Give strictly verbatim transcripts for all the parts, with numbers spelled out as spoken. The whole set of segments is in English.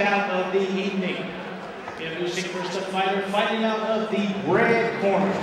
bout of the evening. Introducing first a fighter fighting out of the red corner.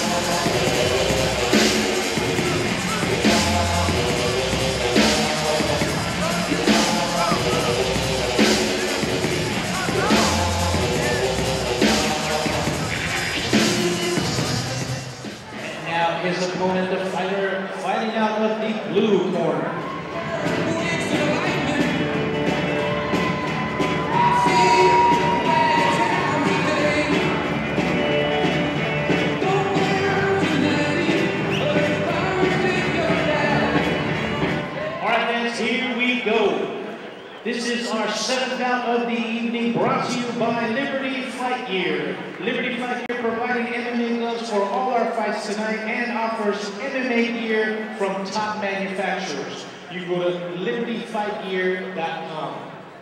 And now his opponent, the fighter fighting out of the blue corner. Here we go. This is our seventh bout of the evening, brought to you by Liberty Fight Gear. Liberty Fight Gear providing M M A gloves for all our fights tonight and offers M M A gear from top manufacturers. You go to liberty fight gear dot com.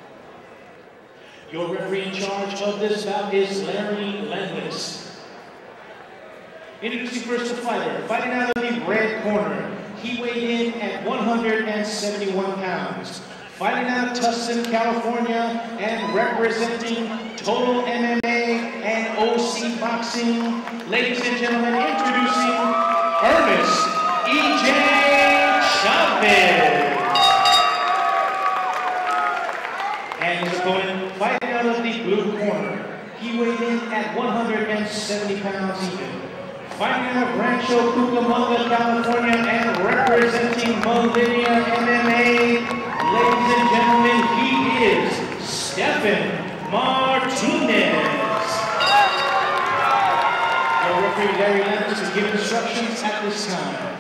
Your referee in charge of this bout is Larry Landis. Introducing first the fighter, fighting out of the red corner. He weighed in at one hundred seventy-one pounds. Fighting out of Tustin, California, and representing Total M M A and O C Boxing. Ladies and gentlemen, introducing Ernest E J Chavez. And his opponent, fighting out of the blue corner. He weighed in at one hundred seventy pounds even. Fighting out of Rancho Cucamonga, California, and representing Millennia M M A, ladies and gentlemen, he is Stephan Martinez. Your referee, Larry Landis, is giving instructions at this time.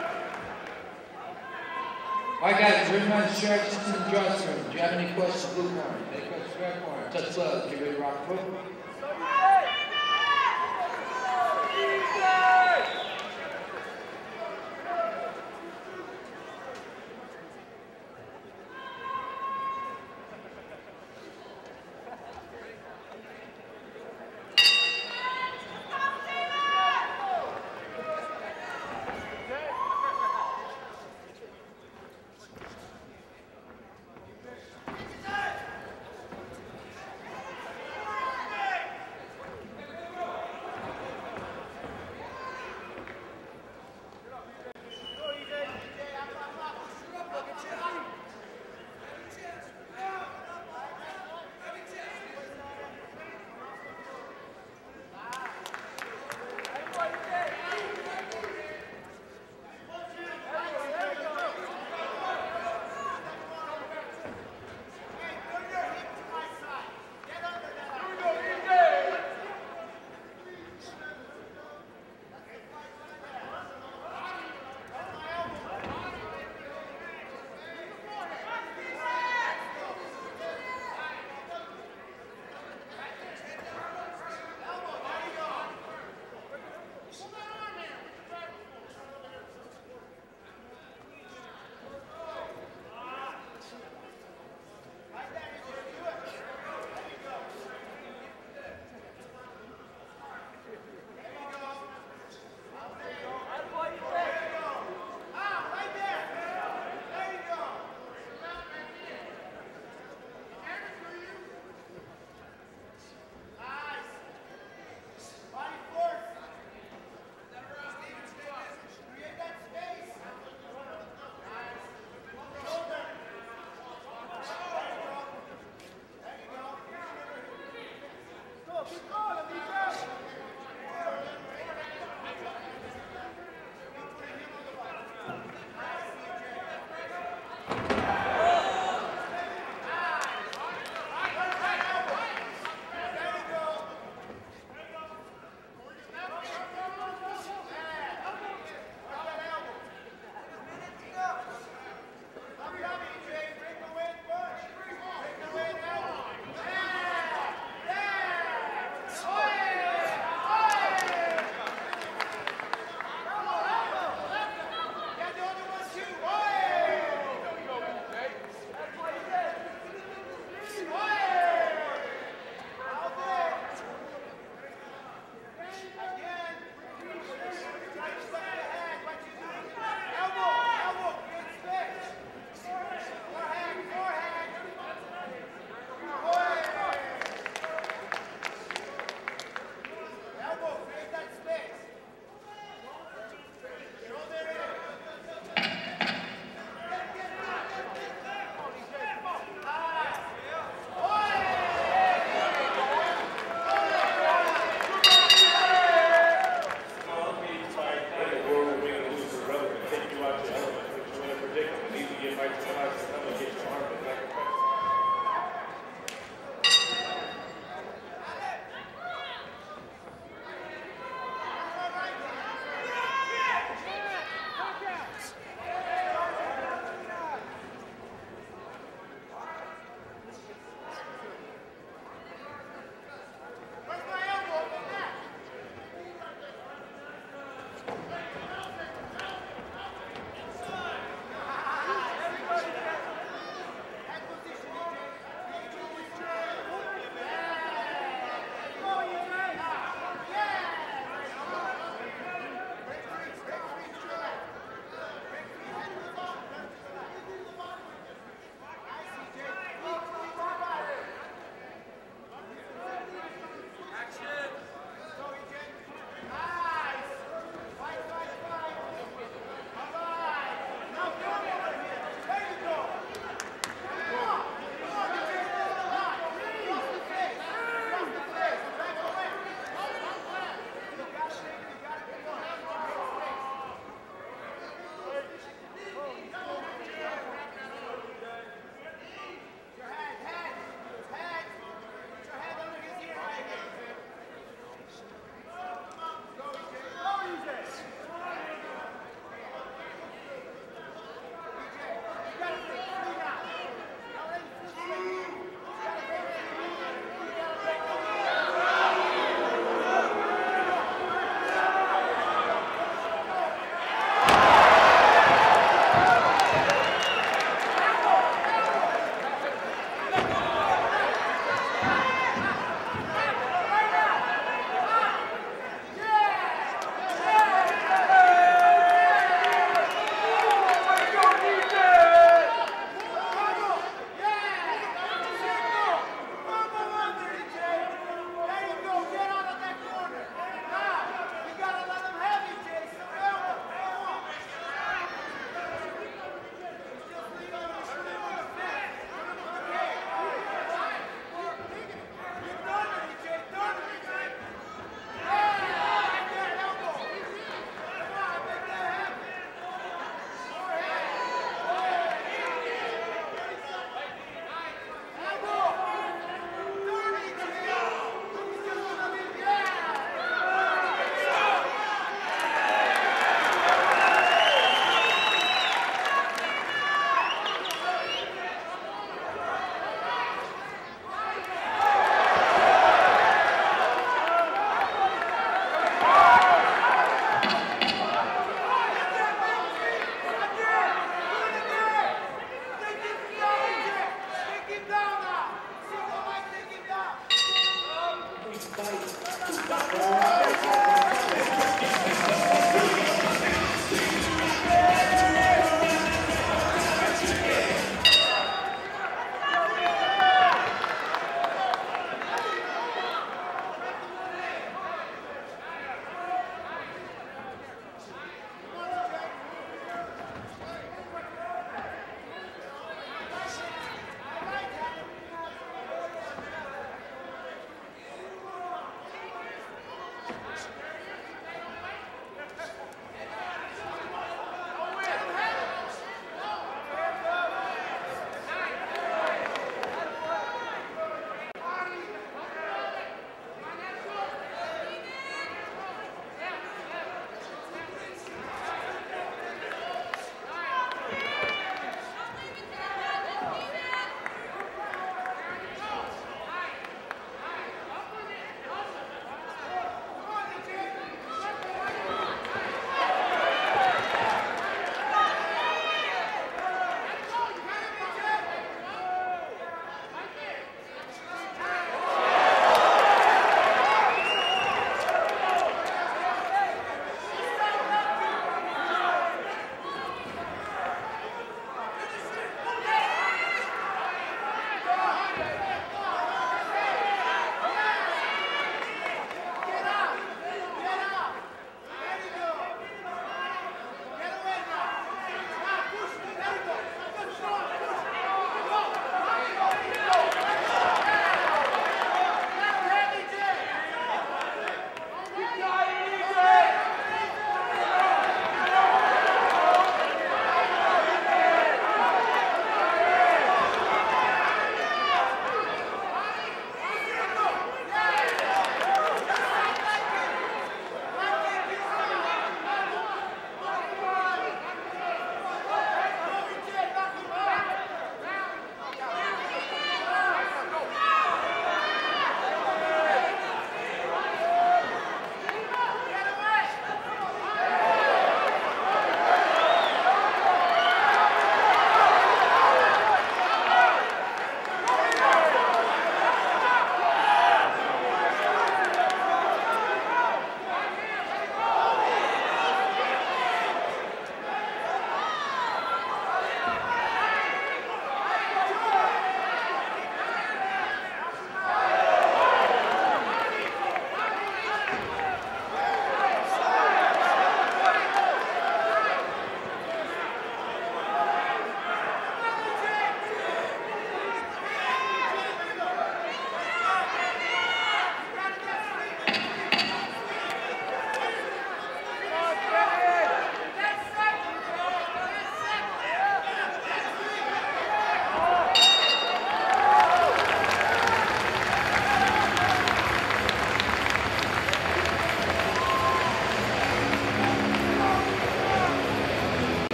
All right, guys, everyone, instructions in the dressing room. Do you have any questions, blue corner? Any questions, red corner? Touch gloves. Get ready to rock the book.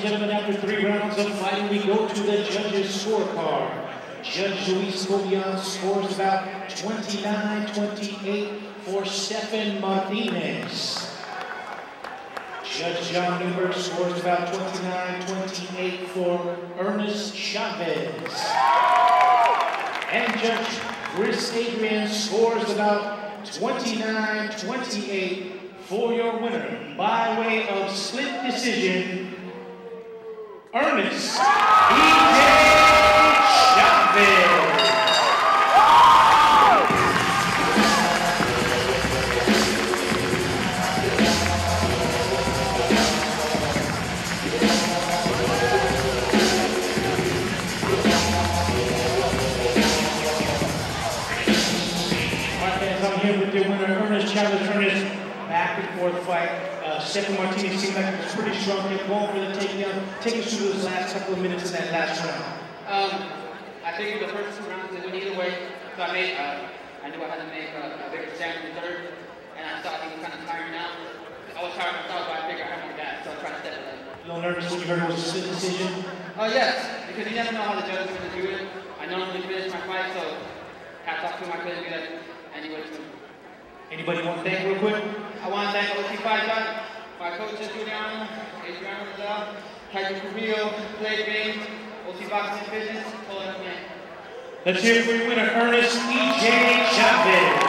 gentlemen, after three rounds of fighting, we go to the judges' scorecard. Judge Luis Cobian scores about twenty-nine twenty-eight for Stephen Martinez. Judge John Newberg scores about twenty-nine twenty-eight for Ernest Chavez. And Judge Chris Adrian scores about twenty-nine twenty-eight for your winner by way of split decision, Ernest E J Chavez. I'm here with your winner, Ernest Chavez. Ernest, back and forth fight. Uh, Stephen Martinez seemed like he was pretty strong. Kept going for the takedown. Take us through those last couple of minutes in that last round. Um, I figured the first two rounds they went either way, so I made. Uh, I knew I had to make a, a bigger stand in the third, and I thought he was kind of tiring out. I was tired myself, but I figured I had more gas, so I tried to step it up. A little nervous when you heard it was a split decision? Oh yes, because you never know how the judge is going to do it. I normally finish my fight, so hats off to him. I couldn't do that anyway too. Anybody want to thank real quick? I want to thank O T Fight Shop, my coaches, Juliano, Adriano Rizal, Tiger Carrillo, Blade Games, O T Boxing Fitness, Pulling Up Man. Let's hear it for your winner, Ernest E J Chavez.